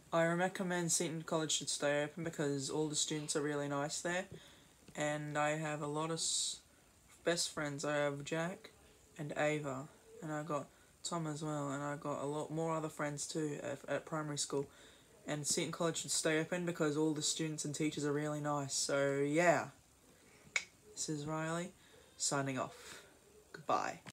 I recommend Seton College should stay open because all the students are really nice there, and I have a lot of best friends. I have Jack and Ava, and I got Tom as well, and I got a lot more other friends too at primary school. And Seton College should stay open because all the students and teachers are really nice. So yeah, this is Riley, signing off. Goodbye.